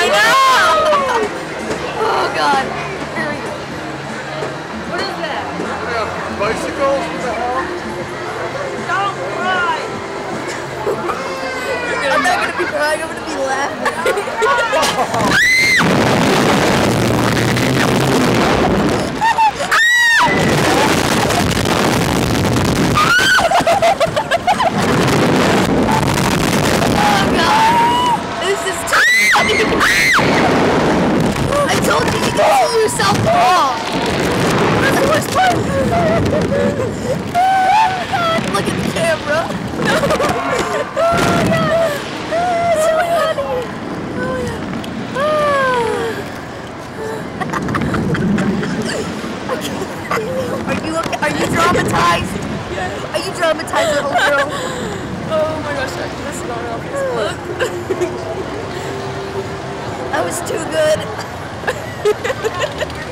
I know! Oh God. What is that? Bicycles? What the hell? Don't cry! I'm not gonna be crying, I'm gonna be laughing. Oh God! This is too I told you you can pull yourself off! That's the worst part! Look at the camera! Are you traumatized? Are you traumatized, little girl? Oh my gosh, this is going on Facebook. That was too good.